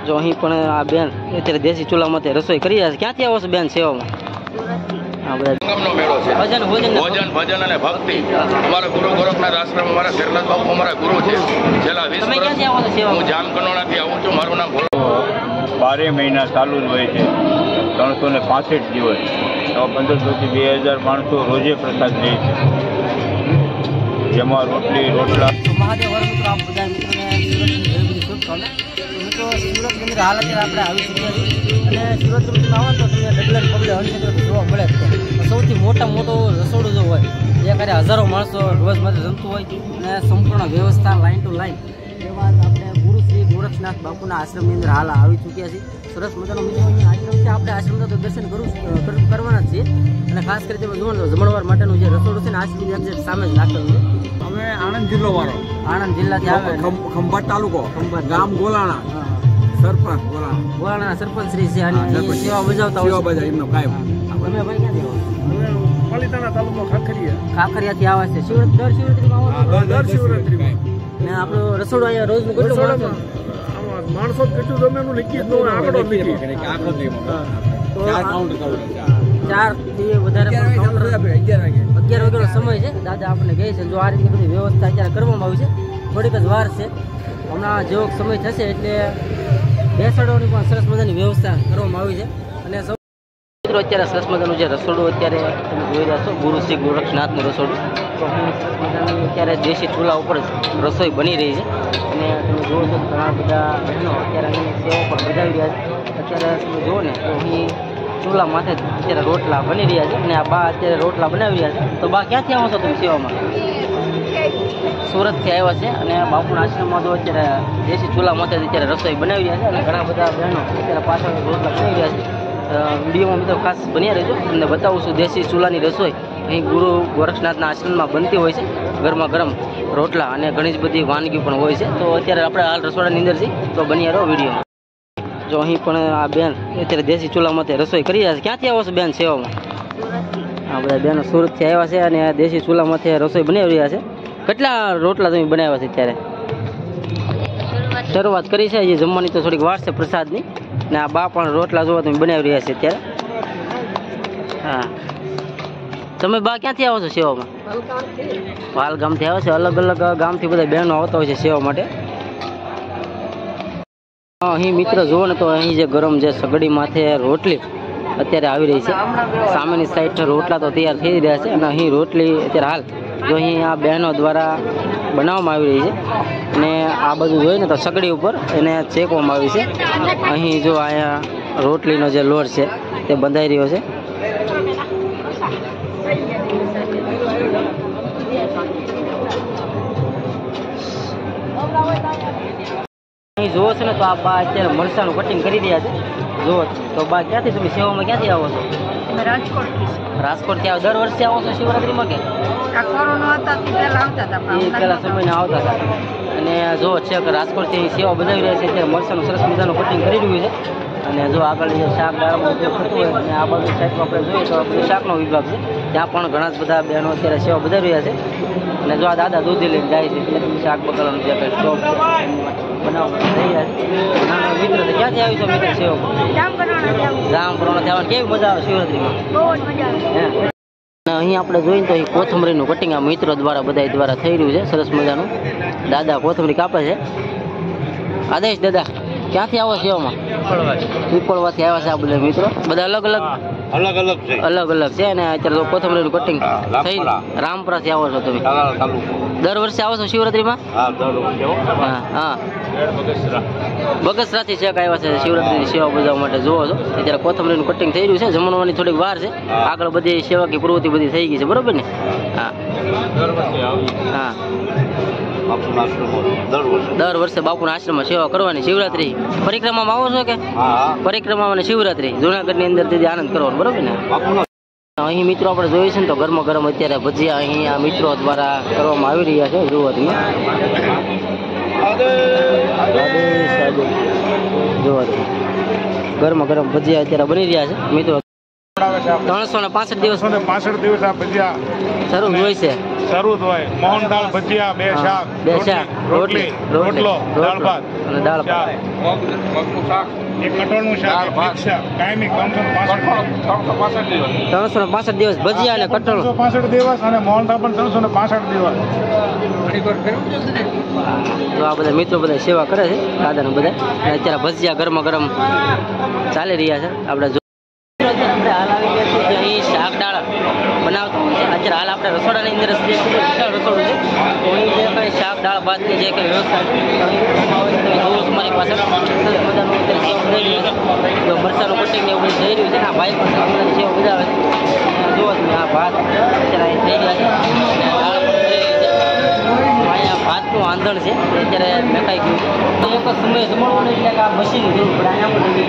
જો અહીં પણ આ બેન અત્યારે દેશી ચૂલામાં રસોઈ કરી રહ્યા છે. ક્યાંથી આવો છો બેન સેવામાં? ભજન ભજન અને ભક્તિ. અમારા ગુરુ ગોરખનાથ આશ્રમ, અમારા શેરનાથ બાપુ અમારા ગુરુ છે. છેલ્લા 20 વર્ષ હું જામકંડોળાથી આવું છું. મારું નામ 12 મહિના ચાલુ જ હોય છે. 365 દિવસ 1500 થી 2000 માણસો રોજે પ્રસાદ લે છે, જેમાં રોટલી રોટલા. મહાદેવ મિત્રો, આપ બધા મિત્રોને સુરતની અંદર હાલ અત્યારે આપણે આવી ચૂક્યા છીએ અને સુરત આવો તો તમને ડગલે પગલે હંસેથી જોવા મળે છે. સૌથી મોટો રસોડું જો હોય જે કરે હજારો માણસો રોજ માટે જમતું હોય અને સંપૂર્ણ વ્યવસ્થા લાઈન ટુ લાઈન એવા આપણે ગુરુ શ્રી ગોરખનાથ બાપુના આશ્રમની અંદર હાલ આવી ચૂક્યા છીએ. સરસ મજાનો મિત્રો અહીંયા આશ્રમ છે. આપણે આશ્રમના તો દર્શન કરવાના જ છીએ અને ખાસ કરી તમે જુઓ જમણવાર માટેનું જે રસોડું છે ને આશ્રમની એક્ઝેક્ટ સામે જ રાખેલું છે. અમે આણંદ જિલ્લો વાળો, આણંદ જિલ્લાથી આવે, ખંભાત તાલુકો, ગામ ગોલાણા, સરપંચ ગોલાણા સરપંચ શ્રી છે અને સેવા બજાવતા હોય એમનો કાયમ. તમે ભાઈ ક્યાંથી આવો? પાલિતાણા તાલુકો ખાખરિયાથી આવે છે. દર શિવરાત્રીમાં આવો? દર શિવરાત્રીમાં. ને આપણું રસોડું અહીંયા રોજનું કેટલું માણસો કેટલું જમેનું લીધી નો આંકડો લીધી. 4 થી વધારે 11 વાગ્યાનો સમય છે. દાદા આપણને કહે છે જો આ રીતની બધી વ્યવસ્થા અત્યારે કરવામાં આવી છે. થોડીક જ વાર છે, હમણાં જેવો સમય થશે એટલે બેસાડવાની પણ સરસ મજાની વ્યવસ્થા કરવામાં આવી છે. અને મિત્રો અત્યારે સરસ મજાનું જે રસોડું અત્યારે તમે જોઈ રહ્યા છો ગુરુ શ્રી ગોરખનાથનું રસોડું. તો અહીં સરસ મજાની અત્યારે દેશી ચૂલા ઉપર જ રસોઈ બની રહી છે અને તમે જુઓ છો ઘણા બધા બહેનો અત્યારે અહીં સેવા પર બજાવી રહ્યા છે. અત્યારે તમે જુઓ ને તો અહીં ચૂલા માથે અત્યારે રોટલા બની રહ્યા છે અને આ બા અત્યારે રોટલા બનાવી રહ્યા છે. તો બા ક્યાંથી આવો છો તમે સેવામાં? સુરતથી આવ્યા છે અને બાપુના આશ્રમમાં તો અત્યારે દેશી ચૂલા માથે અત્યારે રસોઈ બનાવી રહ્યા છે અને ઘણા બધા બહેનો અત્યારે પાછળ રોટલા બનાવી રહ્યા છે. વિડીયોમાં મિત્રો ખાસ બન્યા રહેજો, તમને બતાવું છું દેશી ચૂલાની રસોઈ અહીં ગુરુ ગોરખનાથના આશ્રમમાં બનતી હોય છે. ગરમા ગરમ રોટલા અને ઘણી જ બધી વાનગી પણ હોય છે. તો અત્યારે આપણે હાલ રસોડાની અંદર છીએ, તો બન્યા રહો વિડીયોમાં. જો અહીં પણ આ બેન અત્યારે દેશી ચૂલામાં રસોઈ કરી રહ્યા છે. ક્યાંથી આવો છો બેન સેવામાં? આ બધા બહેનો સુરતથી આવ્યા છે અને આ દેશી ચૂલામાંથી રસોઈ બનાવી રહ્યા છે. કેટલા રોટલા તમે બનાવ્યા છે અત્યારે? શરૂઆત કરી છે, હજી જમવાની તો થોડીક વાર છે પ્રસાદની. ને આ બા પણ રોટલા જોવા તમે બનાવી રહ્યા છે અત્યારે. હા, તમે બા ક્યાંથી આવો છો સેવામાં? વાલગામથી આવે છે. અલગ અલગ ગામથી બધા બહેનો આવતા હોય છે સેવા માટે. અહીં મિત્ર જુઓ ને તો અહીં જે ગરમ જે સગડી માથે રોટલી અત્યારે આવી રહી છે. સામેની સાઈડ રોટલા તો તૈયાર થઈ રહ્યા છે અને અહીં રોટલી અત્યારે હાલ જો અહીં આ બહેનો દ્વારા બનાવવામાં આવી રહી છે અને આ બધું જોઈએ ને તો સગડી ઉપર એને ચેકવામાં આવી છે. અહીં જો અહીંયા રોટલીનો જે લોટ છે તે બંધાઈ રહ્યો છે. અહીં જુઓ છો ને તો આ બા અત્યારે મરચાનું કટિંગ કરી રહ્યા છે. જુઓ તો બા ક્યાંથી તમે સેવામાં ક્યાંથી આવો છો? રાજકોટથી આવો? દર વર્ષે આવો છો શિવરાત્રીમાં કે પહેલા સમયને આવતા હતા? અને જો છે કે રાજકોટથી સેવા બજાવી રહ્યા છે. અત્યારે મરચાનું સરસ મજાનું કટિંગ કરી રહ્યું છે અને જો આગળ જે શાક દાળનો ઉપયોગ થતો હોય અને આ બાજુ સાઈડમાં આપણે જોઈએ તો બધું શાકનો વિભાગ છે. ત્યાં પણ ઘણા જ બધા બહેનો અત્યારે સેવા બજાવી રહ્યા છે. અને જો આ દાદા દૂધી લઈને જાય છે એટલે શાક બકાલાનું જે કંઈ સ્ટોક બનાવવા થઈ રહ્યા છે. નાના મિત્ર છે. ક્યાંથી આવી છો મિત્ર સેવામાં? જામકંડોળા થવા. કેવી મજા આવે શિવરાત્રીમાં? અહીં આપણે જોઈએ તો અહીં કોથમરીનું કટિંગ આ મિત્રો દ્વારા દ્વારા થઈ રહ્યું છે. સરસ મજાનું દાદા કોથમરી કાપે છે. આદેશ દાદા ક્યાંથી આવો સેવામાં? પીપળવાથી આવ્યા છે આ બધા મિત્રો. બધા અલગ અલગ છે અને અત્યારે તો કોથમરીનું કટિંગ થઈ. રામપુરાથી આવો છો તમે? દર વર્ષે આવો છો શિવરાત્રીમાં? હા, બગસરાથી ચેક આવ્યા છે શિવરાત્રીની સેવા બજાવવા માટે. જુઓ છો અત્યારે કોથમરીનું કટિંગ થઈ રહ્યું છે. જમણવાની થોડીક વાર છે, આગળ બધી સેવાકી પ્રવૃત્તિ બધી થઈ ગઈ છે. બરોબર ને? હા હા, દર વર્ષે બાપુના આશ્રમમાં સેવા કરવાની. શિવરાત્રી પરિક્રમામાં આવો છો કે? પરિક્રમા અને શિવરાત્રી જુનાગઢની અંદર આનંદ કરવાનો. બરોબર ને? અહીં મિત્રો આપણે જોઈએ છે ને તો ગરમા ગરમ અત્યારે ભજીયા અહીં આ મિત્રો દ્વારા કરવામાં આવી રહ્યા છે. જુઓ તમે જુઓ ગરમા ગરમ ભજીયા અત્યારે બની રહ્યા છે મિત્રો. 365 દિવસ 365 દિવસ આ ભજીયા શરૂ હોય છે. શરૂ જ હોય. મોહન દાળ ભજીયા, બે શાક, બે શાક, રોટલી, રોટલો, દાળ ભાત અને દાળ ભાત. મગનું શાક એક કટોળનું શાક, એક મિક્સ શાક, કાયમી 365 દિવસ ભજીયા અને કઠોળ. 365 દિવસ અને મોહન દાળ પણ 365 દિવસ. તો આ બધા મિત્રો બધા સેવા કરે છે દાદાને બધા. અને અત્યારે ભજીયા ગરમા ગરમ ચાલી રહ્યા છે. આપણે આપણે હાલ આવી ગયા છીએ અહીં શાક દાળ બનાવતા હોય છે. અત્યારે હાલ આપણે રસોડાની અંદર જે ખૂબ જ વિશાળ રસોડું છે. તો અહીં જે કંઈ શાક દાળ ભાતની જે કંઈ વ્યવસ્થા છે તમે જોવો છો મારી પાસે સરસ મજાનું અત્યારે સેવા થઈ રહ્યું છે. તો મરચાનું કટિંગ એવું બધું થઈ રહ્યું છે ને આ ભાઈ પણ બધાની સેવા બજાવે છે. જુઓ તમે આ ભાત અત્યારે અહીં થઈ રહ્યા છે અને દાળ પણ થઈ રહી છે. અહીંયા ભાતનું આંધણ છે એ અત્યારે મેકાઈ ગયું છે. તો એક જ સમયે જમણવાનું એટલે કે આ મશીનની જરૂર પડે. અહીંયા પણ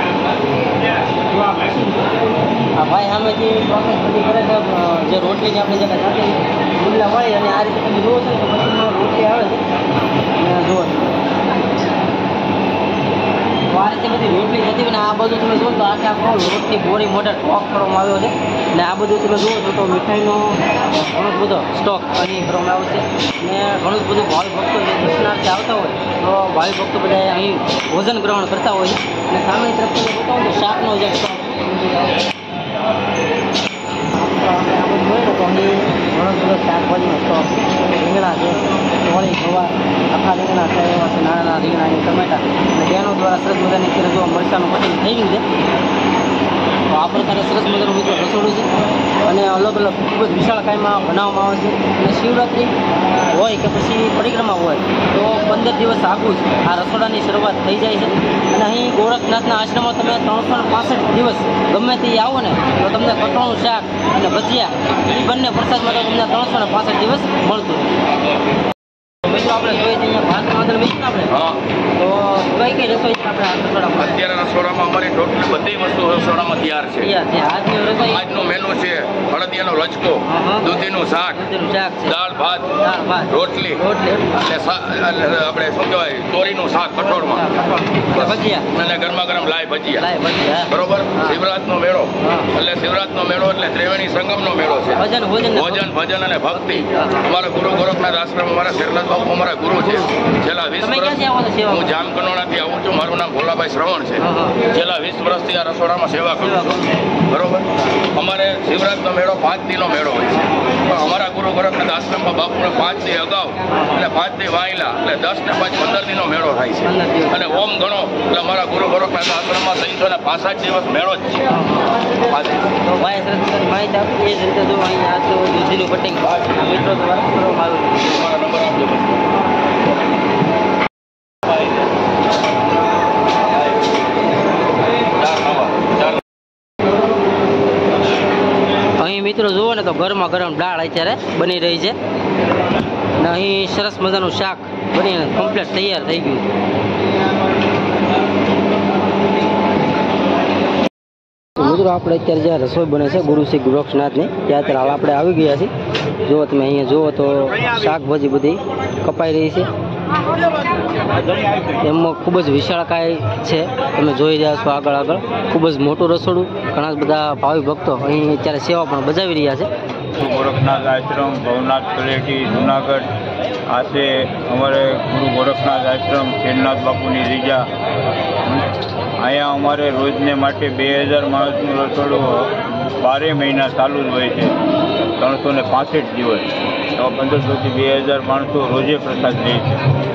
આ ભાઈ સામેથી પ્રોસેસ બધી કરે છે. જે રોટલીની આપણે જેને સાથે ગુલ્લા હોય અને આ રીતે તમે જુઓ છો તો મશીનમાં રોટલી આવે છે અને જુઓ તો આ રીતે બધી રોટલી થતી હોય ને આ બધું તમે જુઓ તો આખે આખો રોટલી બોરી મોઢે સ્ટોક કરવામાં આવ્યો છે. ને આ બધું તમે જુઓ છો તો મીઠાઈનો ઘણો બધો સ્ટોક અહીં કરવામાં આવ્યો છે. ને ઘણું બધું ભાવિ ભક્તો જે દર્શનાર્થે આવતા હોય તો ભાવિ ભક્તો બધા અહીં ભોજન ગ્રહણ કરતા હોય છે. અને સામેની તરફ તમે જોતા હોય તો શાકનો જે સ્ટોક તો અહીં ઘણો બધો શાકભાજીનો સ્ટોક રીંગણા છે, ચોળી ગવાર, આખા રીંગણા છે, એવા છે નાના નાના રીંગણા અને ટમેટા અને બહેનો દ્વારા સરસ મજાની અત્યારે જો મરચાનું કટિંગ થઈ ગયું છે. તો આ પ્રકારે સરસ મજાનું મિત્રો રસોડું છે અને અલગ અલગ ખૂબ જ વિશાળ કાયમાં બનાવવામાં આવે છે. અને શિવરાત્રિ હોય કે પછી પરિક્રમા હોય તો 15 દિવસ આગું જ આ રસોડાની શરૂઆત થઈ જાય છે. અને અહીં ગોરખનાથના આશ્રમમાં તમે 365 દિવસ ગમે તે આવો ને તો તમને કઠોળનું શાક અને ભજીયા એ બંને પ્રસાદમાં તો તમને 365 દિવસ મળતું હોય. મિત્રો આપણે જોઈએ છીએ ભાતનું આંધણ મિક્સ આપણે હા. તો કઈ કઈ રસોઈ છે આપણે આ રસોડામાં? અત્યારે રસોડામાં અમારી ટોટલ બધી વસ્તુ રસોડામાં તૈયાર છે. આજની રસોઈ આજનું મેનુ છે હળદિયાનો લચકો, દૂધીનું શાક, દૂધીનું શાક છે, દાળ ભાત, રોટલી રોટલી અને આપણે શું કહેવાય ચોરીનું શાક કઠોળમાં, ભજીયા અને ગરમા ગરમ લાઈ ભજીયા. લાય ભજીયા બરોબર. શિવરાતનો મેળો હા. એટલે શિવરાતનો મેળો એટલે ત્રિવેણી સંગમનો મેળો છે. ભજન ભોજન ભજન અને ભક્તિ. અમારા ગુરુ ગોરખનાથ આશ્રમ અમારા શેરનાથ બાપુ અમારા ગુરુ છે. છેલ્લા 20 તમે વર્ષ ક્યાંથી આવો છો સેવા? હું જામકંડોળાથી આવું છું. મારું નામ ભોલાભાઈ શ્રવણ છે. છેલ્લા 20 વર્ષથી આ રસોડામાં સેવા કરું છું. બરોબર. અમારે શિવરાતનો મેળો 5 દીનો મેળો હોય છે. પણ અમારા ગુરુ ગોરખનાથ આશ્રમમાં બાપુને 5 દી અગાઉ એટલે 5 દી વાયલા એટલે 10 ને 5 15 દીનો મેળો થાય છે. અને ઓમ ગણો એટલે અમારા ગુરુ ગોરખનાથ આશ્રમમાં 365 દિવસ મેળો જ છે. તો ભાઈ સરસ મજાની માહિતી આપી. એ જ રીતે જો અહીં આ તો દૂધીનું કટિંગ મિત્રો દ્વારા કરવામાં આવ્યું છે. મારા નંબર આપજો. અહીં મિત્રો જુઓ ને તો ગરમા ગરમ દાળ અત્યારે બની રહી છે અને અહીં સરસ મજાનું શાક બનીને કમ્પ્લીટ તૈયાર થઈ ગયું. મિત્રો આપણે અત્યારે જ્યાં રસોઈ બને છે ગુરુ શ્રી ગોરખનાથની ત્યાં અત્યારે હાલ આપણે આવી ગયા છીએ. જુઓ તમે અહીંયા જુઓ તો શાકભાજી બધી કપાઈ રહી છે. એમાં ખૂબ જ વિશાળકાય છે. તમે જોઈ રહ્યા છો આગળ આગળ ખૂબ જ મોટું રસોડું. ઘણા બધા ભાવિ ભક્તો અહીં અત્યારે સેવા પણ બજાવી રહ્યા છે. ગોરખનાથ આશ્રમ ભવનાથ તળેટી જુનાગઢ આ છે અમારે ગુરુ ગોરખનાથ આશ્રમ શેરનાથ બાપુની રીજા. અહીંયા અમારે રોજને માટે 2000 માણસનું રસોડું 12 મહિના ચાલુ જ હોય છે. 365 દિવસ તો 1500 થી 2000 માણસો રોજે પ્રસાદ લે છે.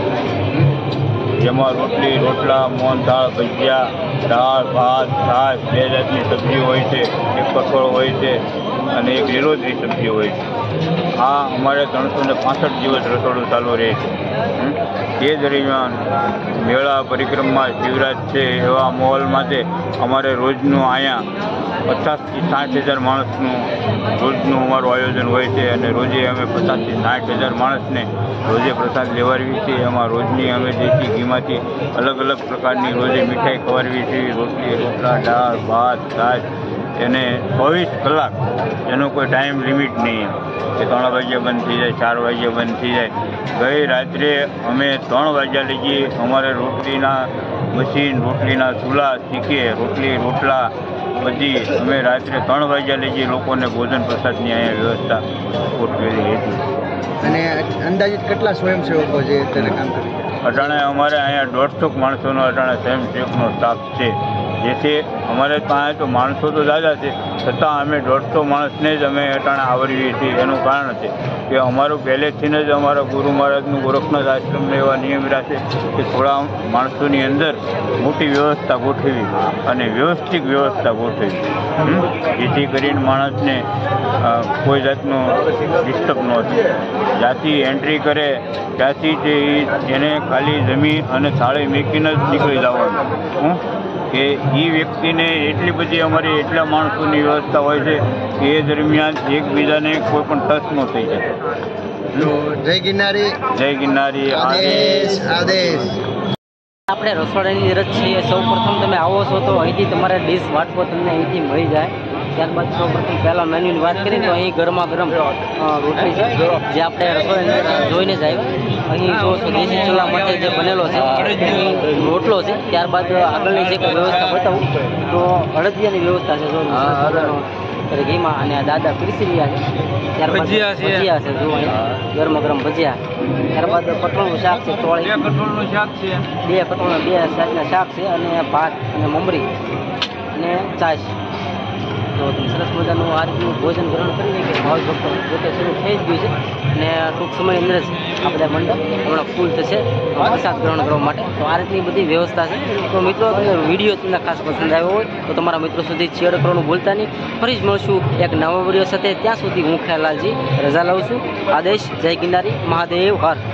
જેમાં રોટલી, રોટલા, મોહન દાળ, ભજીયા, દાળ ભાત, છાશ, 2 જાતની સબ્જી હોય છે, એક કઠોળ હોય છે અને એક લીલોતરી સબ્જી હોય છે. આ અમારે 365 દિવસ રસોડું ચાલુ રહે છે. તે દરમિયાન મેળા પરિક્રમા શિવરાત છે એવા માહોલમાં અમારે રોજનું અહીંયા 50 થી 60 હજાર માણસનું રોજનું અમારું આયોજન હોય છે અને રોજે અમે 50 થી 60 હજાર માણસને રોજે પ્રસાદ લેવાડવી છીએ. એમાં રોજની અમે દેશી ઘીમાંથી અલગ અલગ પ્રકારની રોજે મીઠાઈ ખવડાવી છીએ. રોટલી, રોટલા, દાળ ભાત, છાશ એને 24 કલાક એનો કોઈ ટાઈમ લિમિટ નહીં કે 3 વાગ્યા બંધ થઈ જાય, 4 વાગ્યા બંધ થઈ જાય. ગઈ રાત્રે અમે 3 વાગ્યા લગી અમારે રોટલીના મશીન, રોટલીના ચૂલા શીખીએ, રોટલી રોટલા બધી અમે રાત્રે 3 વાગ્યા લઈ લોકોને ભોજન પ્રસાદની અહીંયા વ્યવસ્થા ગોઠવેલી હતી. અને અંદાજિત કેટલા સ્વયંસેવકો છે તેને કામ કરી? અટાણે અમારે અહીંયા 150 માણસોનો અટાણે સ્વયંસેવકનો સ્ટાફ છે, જેથી અમારે ત્યાં તો માણસો તો દાદા છે, છતાં અમે 150 માણસને જ અમે અટાણે આવરીએ છીએ. એનું કારણ છે કે અમારું પહેલેથી જ અમારા ગુરુ મહારાજનું ગોરખનાથ આશ્રમને એવા નિયમ રાખે કે થોડા માણસોની અંદર મોટી વ્યવસ્થા ગોઠવી અને વ્યવસ્થિત વ્યવસ્થા ગોઠવી, જેથી કરીને માણસને કોઈ જાતનું ડિસ્ટર્બ ન થાય. જ્યાંથી એન્ટ્રી કરે ત્યાંથી જ એને ખાલી જમીન અને થાળી મૂકીને જ નીકળી જવાનું. કે એ વ્યક્તિને એટલી બધી અમારી એટલા માણસોની વ્યવસ્થા હોય છે કે એ દરમિયાન એકબીજાને કોઈ પણ ટચ ન થઈ જાય. જય ગિરનારી, જય ગિરનારી, આદેશ આદેશ. આપણે રસોડાની અંદર જ છીએ. સૌ પ્રથમ તમે આવો છો તો અહીંથી તમારે ડીશ વાટકો તમને અહીંથી મળી જાય. ત્યારબાદ સૌ પ્રથમ પહેલાં મેન્યુની વાત કરીએ તો અહીં ગરમા ગરમ રોટલી છે, જે આપણે રસોડાની અંદર જોઈને જ આવ્યા. અહીં જો દેશી ચૂલા માટે જે બનેલો છે અહીં રોટલો છે. ત્યારબાદ આગળની જે વ્યવસ્થા બતાવું તો અડદિયાની વ્યવસ્થા છે, જો ઘીમાં, અને દાદા પીરસી રહ્યા છે. ત્યારબાદ ભજીયા છે, જો અહીં ગરમા ગરમ ભજીયા. ત્યારબાદ કઠોળનું શાક છે, ચોળી 2 કઠોળનું શાક છે, 2 કઠોળના 2 જાતના શાક છે, અને ભાત અને મમરી અને છાશ. તો તમે સરસ મજાનું આ રીતનું ભોજન ગ્રહણ કરી કે ભાવ ભક્તો પોતે શરૂ થઈ જ ગયું છે, અને ટૂંક સમયની અંદર જ આપણે મંડપ હમણાં ફૂલ થશે પ્રસાદ ગ્રહણ કરવા માટે. તો આ રીતની બધી વ્યવસ્થા છે. તો મિત્રો વિડીયો તમને ખાસ પસંદ આવ્યો હોય તો તમારા મિત્રો સુધી શેર કરવાનું ભૂલતા નહીં. ફરી જ મળશું એક નવા વિડીયો સાથે. ત્યાં સુધી હું ખ્યાલાલજી રજા લઉં છું. આદેશ. જય ગિરનારી, મહાદેવ હર.